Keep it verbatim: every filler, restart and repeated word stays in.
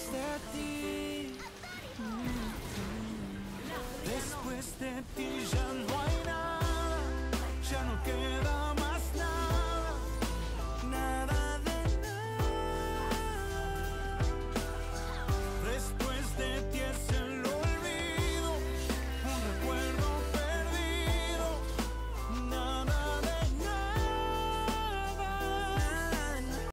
de ti. Después de ti ya no hay nada, ya no queda